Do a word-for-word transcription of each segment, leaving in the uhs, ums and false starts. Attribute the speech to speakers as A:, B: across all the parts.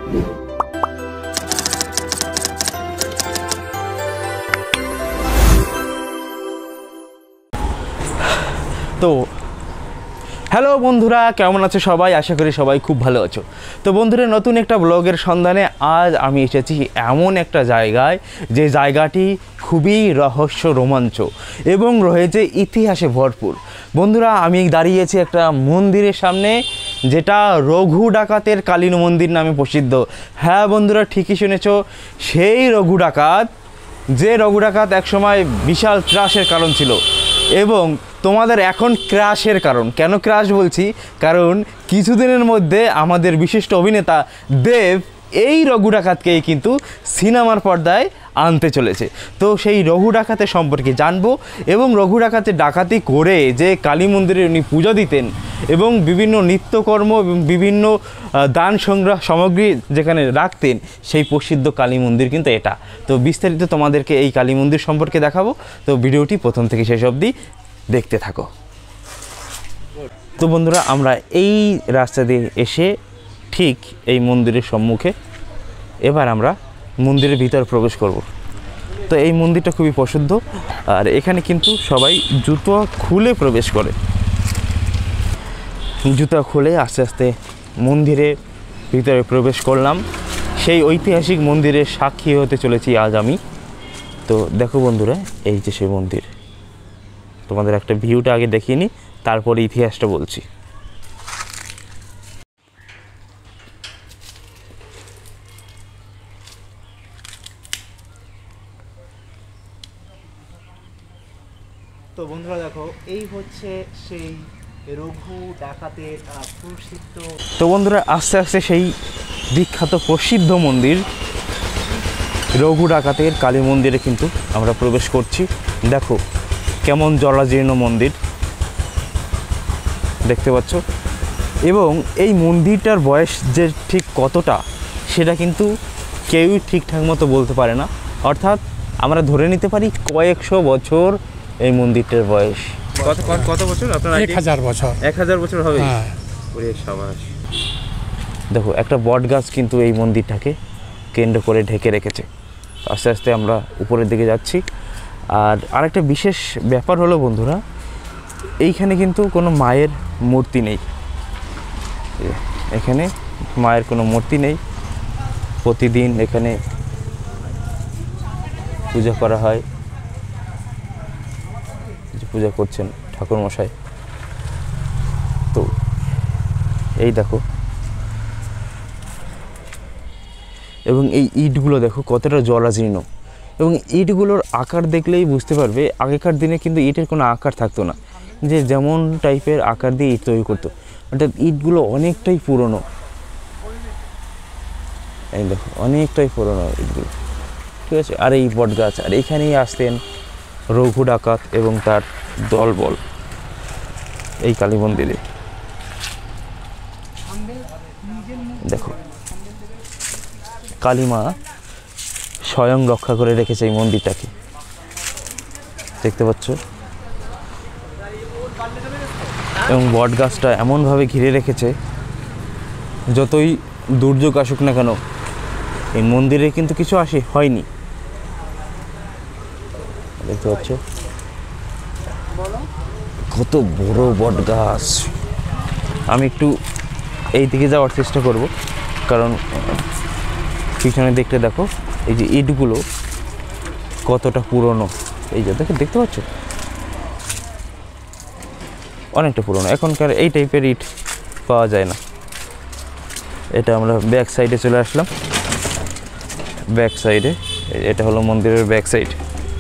A: তো হ্যালো বন্ধুরা, কেমন আছো সবাই? আশা করি সবাই খুব ভালো আছো। তো বন্ধুরা, নতুন একটা ব্লগের সন্ধানে আজ আমি এসেছি এমন একটা জায়গায় যে জায়গাটি খুবই রহস্য রোমাঞ্চ এবং রয়েছে ইতিহাসে ভরপুর। বন্ধুরা, আমি দাঁড়িয়েছি একটা মন্দিরের সামনে, যেটা রঘু ডাকাতের কালিমন্দির নামে প্রসিদ্ধ। হ্যাঁ বন্ধুরা, ঠিকই শুনেছো, সেই রঘু ডাকাত, যে রঘু ডাকাত একসময় বিশাল ত্রাসের কারণ ছিল এবং তোমাদের এখন ক্রাশের কারণ। কেন ক্রাশ বলছি? কারণ কিছুদিনের মধ্যে আমাদের বিশিষ্ট অভিনেতা দেব এই রঘু ডাকাতকেই কিন্তু সিনেমার পর্দায় আনতে চলেছে। তো সেই রঘু ডাকাতের সম্পর্কে জানবো এবং রঘু ডাকাতের ডাকাতি করে যে কালী মন্দিরে উনি পূজা দিতেন এবং বিভিন্ন নিত্যকর্ম এবং বিভিন্ন দান সংগ্রহ সামগ্রী যেখানে রাখতেন, সেই প্রসিদ্ধ কালী মন্দির কিন্তু এটা। তো বিস্তারিত তোমাদেরকে এই কালী মন্দির সম্পর্কে দেখাবো। তো ভিডিওটি প্রথম থেকে শেষ অবধি দেখতে থাকো। তো বন্ধুরা, আমরা এই রাস্তা দিয়ে এসে ঠিক এই মন্দিরের সম্মুখে এবার আমরা মন্দিরের ভিতর প্রবেশ করব। তো এই মন্দিরটা খুবই প্রসিদ্ধ, আর এখানে কিন্তু সবাই জুতো খুলে প্রবেশ করে। জুতো খুলে আস্তে আস্তে মন্দিরের ভিতরে প্রবেশ করলাম। সেই ঐতিহাসিক মন্দিরের সাক্ষী হতে চলেছি আজ আমি। তো দেখো বন্ধুরা, এই যে সেই মন্দির, তোমাদের একটা ভিউটা আগে দেখিয়ে নিই, তারপরে ইতিহাসটা বলছি। তো বন্ধুরা দেখো, এই হচ্ছে সেই রঘু ডাকাতের প্রসিদ্ধ। তো বন্ধুরা, আস্তে আস্তে সেই বিখ্যাত প্রসিদ্ধ মন্দির রঘু ডাকাতের কালী মন্দিরে কিন্তু আমরা প্রবেশ করছি। দেখো কেমন জরাজীর্ণ মন্দির দেখতে পাচ্ছ, এবং এই মন্দিরটার বয়স যে ঠিক কতটা সেটা কিন্তু কেউই ঠিকঠাক মতো বলতে পারে না। অর্থাৎ আমরা ধরে নিতে পারি কয়েকশো বছর এই মন্দিরটার বয়স। কত কত বছর আপনার?
B: এক হাজার বছর।
A: এক হাজার বছর হবে। দেখো একটা বট গাছ কিন্তু এই মন্দিরটাকে কেন্দ্র করে ঢেকে রেখেছে। আস্তে আস্তে আমরা উপরের দিকে যাচ্ছি। আর আরেকটা বিশেষ ব্যাপার হলো বন্ধুরা, এইখানে কিন্তু কোনো মায়ের মূর্তি নেই। এখানে মায়ের কোনো মূর্তি নেই। প্রতিদিন এখানে পূজা করা হয়। পূজা করছেন ঠাকুর মশাই। তো এই দেখো, এবং এই ইটগুলো দেখো কতটা জরাজীর্ণ, এবং ইটগুলোর আকার দেখলেই বুঝতে পারবে আগেকার দিনে কিন্তু ইটের কোনো আকার থাকতো না, যে যেমন টাইপের আকার দিয়ে ইট তৈরি করতো। অর্থাৎ ইটগুলো অনেকটাই পুরনো। এই দেখো অনেকটাই পুরনো ইটগুলো, ঠিক আছে। আর এই বট গাছ, আর এইখানেই আসতেন রঘু ডাকাত এবং তার দলবল এই কালী মন্দিরে। দেখো কালীমা স্বয়ং রক্ষা করে রেখেছে এই মন্দিরটাকে, দেখতে পাচ্ছ। এবং বট গাছটা এমনভাবে ঘিরে রেখেছে, যতই দুর্যোগ আসুক না কেন এই মন্দিরে কিন্তু কিছু আসে হয়নি, দেখতে পাচ্ছ কত বড় বট গাছ। আমি একটু এই দিকে যাওয়ার চেষ্টা করব, কারণ পিছনে দেখতে দেখো এই যে ইটগুলো কতটা পুরনো। এই যে দেখো, দেখতে পাচ্ছ অনেকটা পুরনো। এখনকার এই টাইপের ইট পাওয়া যায় না। এটা আমরা ব্যাক সাইডে চলে আসলাম। ব্যাক সাইডে এটা হলো মন্দিরের ব্যাক সাইড।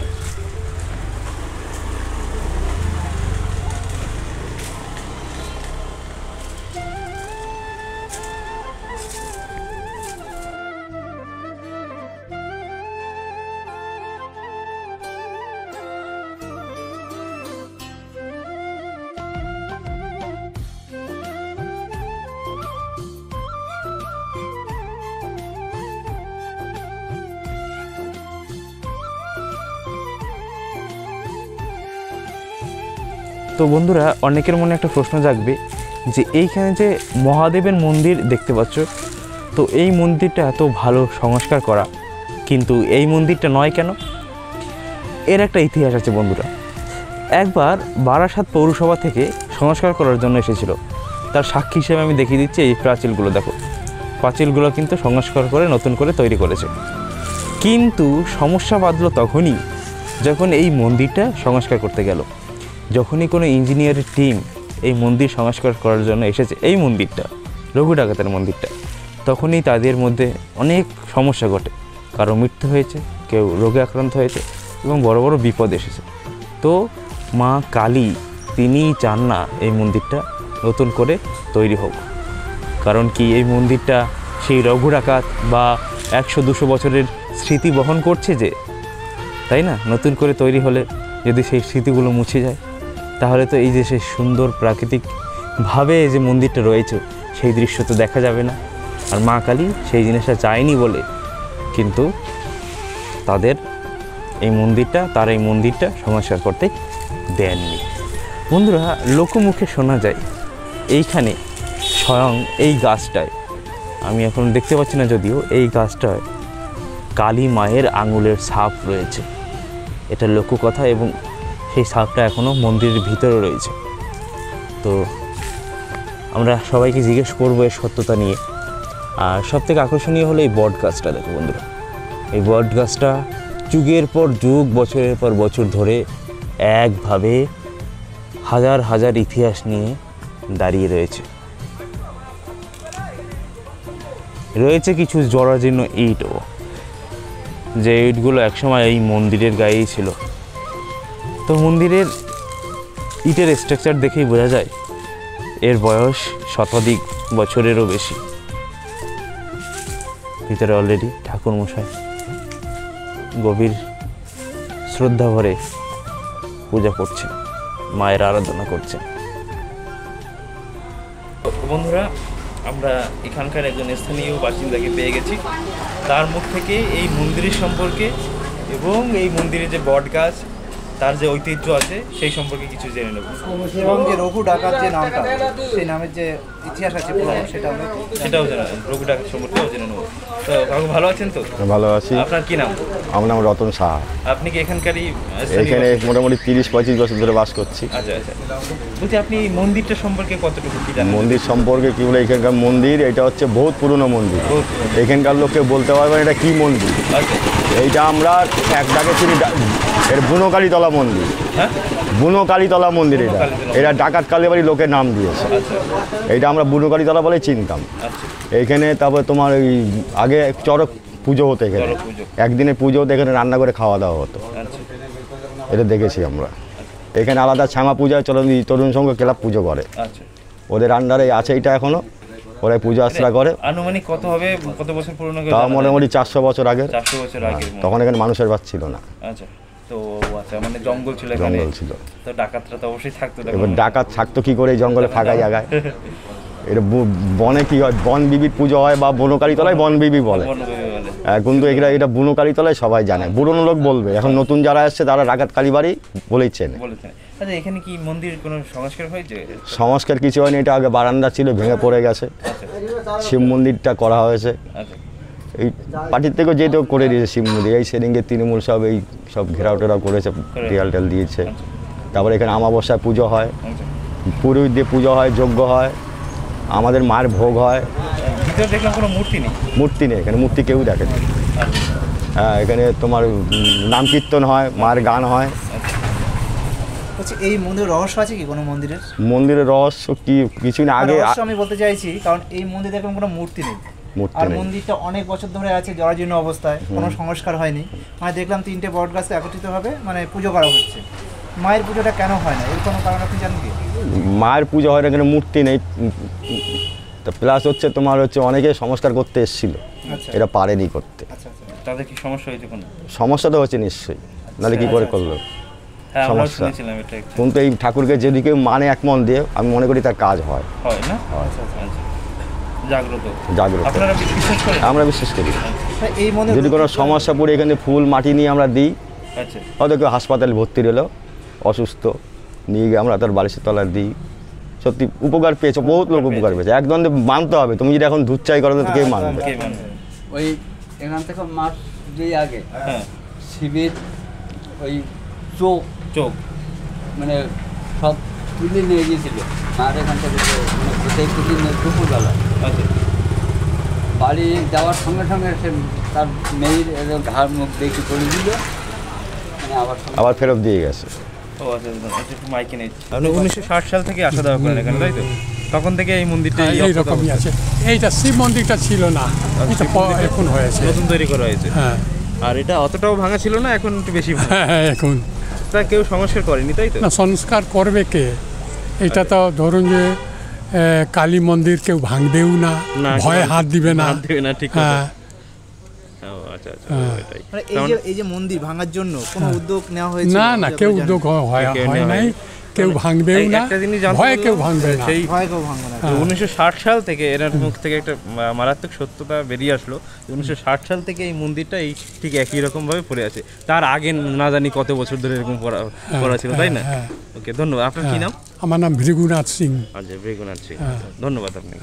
A: তো বন্ধুরা, অনেকের মনে একটা প্রশ্ন জাগবে যে এইখানে যে মহাদেবের মন্দির দেখতে পাচ্ছ, তো এই মন্দিরটা এত ভালো সংস্কার করা, কিন্তু এই মন্দিরটা নয় কেন? এর একটা ইতিহাস আছে বন্ধুরা। একবার বারাসাত পৌরসভা থেকে সংস্কার করার জন্য এসেছিল, তার সাক্ষী হিসেবে আমি দেখিয়ে দিচ্ছি। এই প্রাচীলগুলো দেখো, প্রাচীলগুলো কিন্তু সংস্কার করে নতুন করে তৈরি করেছে। কিন্তু সমস্যা বাঁধল তখনই যখন এই মন্দিরটা সংস্কার করতে গেল। যখনই কোনো ইঞ্জিনিয়ারের টিম এই মন্দির সংস্কার করার জন্য এসেছে, এই মন্দিরটা রঘু ডাকাতের মন্দিরটা, তখনই তাদের মধ্যে অনেক সমস্যা ঘটে। কারো মৃত্যু হয়েছে, কেউ রোগে আক্রান্ত হয়েছে এবং বড় বড় বিপদ এসেছে। তো মা কালী তিনিই চান না এই মন্দিরটা নতুন করে তৈরি হোক। কারণ কি, এই মন্দিরটা সেই রঘু ডাকাত বা একশো দুশো বছরের স্মৃতি বহন করছে যে, তাই না? নতুন করে তৈরি হলে যদি সেই স্মৃতিগুলো মুছে যায়, তাহলে তো এই যে সেই সুন্দর প্রাকৃতিকভাবে যে মন্দিরটা রয়েছে সেই দৃশ্য তো দেখা যাবে না। আর মা কালী সেই জিনিসটা চায়নি বলে কিন্তু তাদের এই মন্দিরটা তার এই মন্দিরটা সংস্কার করতে দেননি। বন্ধুরা, লোকমুখে শোনা যায় এইখানে স্বয়ং এই গাছটায়, আমি এখন দেখতে পাচ্ছি না যদিও, এই গাছটায় কালী মায়ের আঙুলের ছাপ রয়েছে। এটা লোককথা এবং সেই ছাপটা এখনও মন্দিরের ভিতরে রয়েছে। তো আমরা সবাইকে জিজ্ঞেস করবো এর সত্যতা নিয়ে। আর সবথেকে আকর্ষণীয় হলো এই বট গাছটা। দেখো বন্ধুরা, এই বট গাছটা যুগের পর যুগ, বছরের পর বছর ধরে একভাবে হাজার হাজার ইতিহাস নিয়ে দাঁড়িয়ে রয়েছে। রয়েছে কিছু জরাজীর্ণ ইটও, যে ইটগুলো একসময় এই মন্দিরের গায়েই ছিল। তো মন্দিরের ইটের স্ট্রাকচার দেখেই বোঝা যায় এর বয়স শতাধিক বছরেরও বেশি। ভিতরে অলরেডি ঠাকুর মশাই গভীর শ্রদ্ধা ভরে পূজা করছেন, মায়ের আরাধনা করছেন। বন্ধুরা, আমরা এখানকার একজন স্থানীয় বাসিন্দাকে পেয়ে গেছি। তার মুখ থেকে এই মন্দিরের সম্পর্কে এবং এই মন্দিরে যে বট গাছ, তার যে ঐতিহ্য আছে সেই সম্পর্কে কিছু জেনে নেব।
B: এবং যে রঘু ডাকাত যে নামটা, সেই নামের যে ইতিহাস আছে পুরনো, সেটা আমরা
A: সেটাও জেনে নেব, রঘু ডাকাত সম্পর্কেও জেনে নেব। তো কাকু ভালো আছেন তো?
C: ভালো আছি।
A: আপনার কি নাম?
C: আমার নাম রতন সাহা।
A: আপনি কি এখানকারই?
C: এখানে মোটামুটি তিরিশ পঁয়ত্রিশ বছর ধরে বাস করছি।
A: আচ্ছা আচ্ছা। বলছি, আপনি এই মন্দিরটা সম্পর্কে কতটুকু কি জানেন?
C: মন্দির সম্পর্কে কি বলে, এখানকার মন্দির এটা হচ্ছে বহুত পুরনো মন্দির। এখানকার লোককে বলতে পারবেন এটা কি মন্দির।
A: আচ্ছা।
C: এইটা আমরা এক ডাকে চিনি, এর বুনোকালীতলা মন্দির।
A: হ্যাঁ,
C: বুনোকালীতলা মন্দির। এটা এটা ডাকাত কালিবারি লোকের নাম দিয়েছে।
A: আচ্ছা।
C: এইটা আমরা বুনোকালীতলা বলে চিনতাম।
A: আচ্ছা।
C: এইখানে তারপরে তোমার ওই আগে চড়ক পুজো হতো, এখানে একদিনে পুজো হতো, এখানে রান্না করে খাওয়া দাওয়া হতো।
A: আচ্ছা।
C: এটা দেখেছি আমরা। এখানে আলাদা শ্যামা পূজা চলন তরুণ সংঘ ক্লাব পুজো করে।
A: আচ্ছা।
C: ওদের আন্ডারে আছে এটা এখনো, ওরা পূজা আশ্রা করে।
A: আনুমানিক কত হবে, কত বছর পুরনো?
C: তাও মোটামুটি চারশো বছর আগে।
A: চারশো বছর আগে।
C: তখন এখানে মানুষের বাস ছিল না।
A: আচ্ছা। তো আচ্ছা, মানে জঙ্গল ছিল এখানে।
C: জঙ্গল ছিল।
A: তো ডাকাতরা তো অবশ্যই থাকতো।
C: এবার ডাকাত থাকতো কি করে এই জঙ্গলে ফাঁকা জায়গায়? এটা বনে কি হয়, বন বিবির পুজো হয় বা বনকালীতলায় বন বিবি বলে। কিন্তু এগুলা এটা বুনোকালীতলায় সবাই জানে, পুরনো লোক বলবে। এখন নতুন যারা আসছে তারা ডাকাত কালীবাড়ি বলেই চেনে।
A: আচ্ছা, এখানে কি মন্দির কোনো সংস্কার হয়েছে?
C: সংস্কার কিছু হয়নি, এটা আগে বারান্দা ছিল, ভেঙে পড়ে গেছে। শিব মন্দিরটা করা হয়েছে। এই পার্টির থেকেও যেহেতু করে দিয়েছে শিব মন্দির। এই সেদিনকে তৃণমূল সব এই সব ঘেরাও টেরাও করেছে, টিয়াল টেল দিয়েছে। তারপরে এখানে আমাবস্যায় পুজো হয়, পুরোহিত দিয়ে পুজো হয়, যজ্ঞ হয়, আমাদের মায়ের ভোগ হয়।
A: ভিতরে দেখলাম কোনো মূর্তি নেই।
C: মূর্তি নেই এখানে, মূর্তি কেউ দেখে না। হ্যাঁ, এখানে তোমার নাম কীর্তন হয়, মায়ের গান হয়।
B: বলছি, এই মন্দিরের রহস্য আছে কি কোনো মন্দিরের?
C: মন্দিরের রহস্য কি কিছু না, আগে
B: রহস্য আমি বলতে চাইছি, কারণ এই মন্দিরে দেখলাম কোনো মূর্তি নেই। আর মন্দিরটা অনেক বছর ধরে আছে জরাজীর্ণ অবস্থায়, কোনো সংস্কার হয়নি। মানে দেখলাম তিনটে বট গাছে একত্রিতভাবে মানে পুজো করা হচ্ছে। মায়ের পুজোটা কেন হয় না, এর কোনো কারণ আপনি জানেন কি?
C: মায়ের পুজো হয় না, এখানে মূর্তি নেই। তো প্লাস হচ্ছে তোমার হচ্ছে অনেকে সংস্কার করতে এসেছিল, এটা পারেনি করতে।
A: তাদের কি সমস্যা হয়েছে? কোনো
C: সমস্যা তো হচ্ছে নিশ্চয়ই, নাহলে কি করে করলো সমস্যা। কিন্তু এই ঠাকুরকে যদি কেউ মানে এক মন দিয়ে, আমি মনে করি তার কাজ হয়।
A: হয় না? জাগ্রত।
C: জাগ্রত আমরা বিশ্বাস করি।
B: এই মন্দিরে
C: যদি কোনো সমস্যা পড়ে এখানে ফুল মাটি নিয়ে আমরা দিই, হয়তো কেউ হাসপাতালে ভর্তি হলো অসুস্থ, নিয়ে গিয়ে আমরা তার বালিশের তলায় দিই, সত্যি উপকার পেয়েছো, বহুত লোক উপকার পেয়েছে। একদম মানতে হবে, তুমি যদি এখন দুধ চাই করো তো কে মানবে?
D: ওই এখান থেকে মাস দুই আগে
A: হ্যাঁ
D: শিবির ওই চোখ
A: চোখ
D: মানে সব তুলে নিয়ে গিয়েছিল আর এখান থেকে মানে কোথায় তুলে নিয়ে দুপুরবেলা
A: আচ্ছা
D: বাড়ি যাওয়ার সঙ্গে সঙ্গে সে তার মেয়ের ঘাড় মুখ দেখি করে দিল, মানে আবার
C: আবার ফেরত দিয়ে গেছে।
A: ও আচ্ছা আচ্ছা একটু মাইকে নেই। আপনি উনিশশো ষাট সাল থেকে আসা যাওয়া করেন এখানে, তাই তো? তখন থেকে এই মন্দিরটা
E: এইরকমই আছে। এইটা শিব মন্দিরটা ছিল না, এটা এখন হয়েছে,
A: নতুন তৈরি করা হয়েছে।
E: হ্যাঁ
A: আর এটা অতটাও ভাঙা ছিল না, এখন একটু বেশি ভাঙা।
E: হ্যাঁ এখন
A: তা কেউ সংস্কার করেনি, তাই তো?
E: না, সংস্কার করবে কে? এটা তো ধরুন যে কালী মন্দির কেউ ভাঙবেও না, ভয়ে হাত দিবে না,
A: হাত দিবে না, ঠিক
E: হ্যাঁ।
A: ও আচ্ছা আচ্ছা এটাই।
B: মানে এই যে এই যে মন্দির ভাঙার জন্য কোনো উদ্যোগ নেওয়া হয়েছে?
E: না না, কেউ উদ্যোগ হয় হয় নাই, কেউ ভাঙবেও না,
A: একটা জিনিস জানতে
E: ভয়ে কেউ
A: পারলাম,
E: ভাঙবে না।
A: সেই
B: ভয় কেউ ভাঙবে না।
A: উনিশশো ষাট সাল থেকে এনার মুখ থেকে একটা মা- মারাত্মক সত্যতা বেরিয়ে আসলো। উনিশশো ষাট সাল থেকে এই মন্দিরটা এই ঠিক একই রকম ভাবে পড়ে আছে। তার আগে না জানি কত বছর ধরে এরকম করা করা ছিল, তাই না?
E: হ্যাঁ।
A: ওকে, ধন্যবাদ। আপনার কি নাম?
E: আমার নাম ভৃগুনাথ সিং।
A: আচ্ছা, বেগুনাথ সিং।
E: হ্যাঁ।
A: ধন্যবাদ আপনাকে।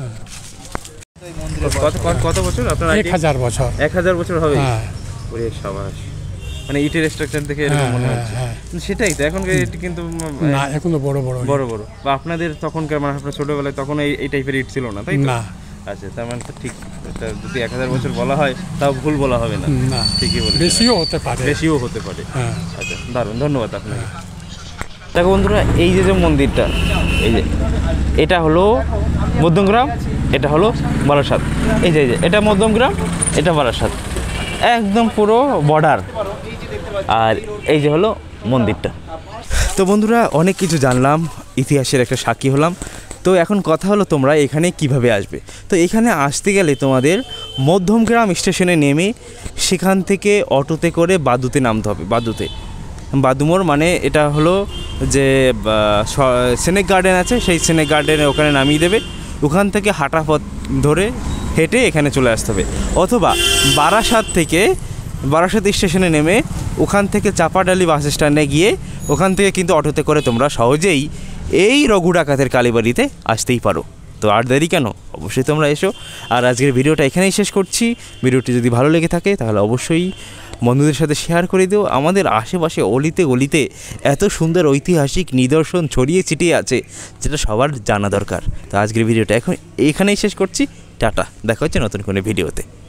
A: কত কত- কত বছর আপনার?
E: এক হাজার বছর।
A: এক হাজার বছর হবে।
E: হ্যাঁ
A: ওরে সাবাস, মানে ইটের স্ট্রাকচার দেখে এরকম
E: হ্যাঁ,
A: মনে
E: হ্যাঁ,
A: হচ্ছে।
E: হ্যাঁ।
A: সেটাই তো, এখনকার এটি কিন্তু উম,
E: না, এখন তো বড় বড়
A: বড় বড়। বা আপনাদের তখনকার মানে আপনার ছোটবেলায় তখন এই এই টাইপের ইট ছিল না, তাই তো?
E: না
A: আচ্ছা, তার মানে তো ঠিক। এটা যদি এক হাজার বছর বলা হয় তাও ভুল বলা হবে না।
E: না,
A: ঠিকই বলেছেন।
E: বেশিও হতে পারে।
A: বেশিও হতে পারে।
E: হ্যাঁ।
A: আচ্ছা, দারুণ, ধন্যবাদ আপনাকে। দেখো বন্ধুরা, এই যে যে মন্দিরটা, এই যে এটা হলো মধ্যমগ্রাম, এটা হলো বারাসাত। এই যে এই যে এটা মধ্যমগ্রাম, এটা বারাসাত, একদম পুরো বর্ডার। আর এই যে হলো মন্দিরটা। তো বন্ধুরা, অনেক কিছু জানলাম, ইতিহাসের একটা সাক্ষী হলাম। তো এখন কথা হলো তোমরা এখানে কিভাবে আসবে। তো এখানে আসতে গেলে তোমাদের মধ্যমগ্রাম স্টেশনে নেমে সেখান থেকে অটোতে করে বাদুতে নামতে হবে। বাদুতে, বাদুমোর মানে এটা হলো যে স্নেক গার্ডেন আছে, সেই স্নেক গার্ডেনে ওখানে নামিয়ে দেবে। ওখান থেকে হাঁটা পথ ধরে হেঁটে এখানে চলে আসতে হবে। অথবা বারাসাত থেকে বারাসাত স্টেশনে নেমে ওখান থেকে চাপাডালি বাস স্ট্যান্ডে গিয়ে ওখান থেকে কিন্তু অটোতে করে তোমরা সহজেই এই রঘু ডাকাতের কালীবাড়িতে আসতেই পারো। তো আর দেরি কেন, অবশ্যই তোমরা এসো। আর আজকের ভিডিওটা এখানেই শেষ করছি। ভিডিওটি যদি ভালো লেগে থাকে তাহলে অবশ্যই বন্ধুদের সাথে শেয়ার করে দিও। আমাদের আশেপাশে অলিতে গলিতে এত সুন্দর ঐতিহাসিক নিদর্শন ছড়িয়ে ছিটিয়ে আছে, যেটা সবার জানা দরকার। তো আজকের ভিডিওটা এখন এখানেই শেষ করছি। টাটা, দেখা হচ্ছে নতুন কোনো ভিডিওতে।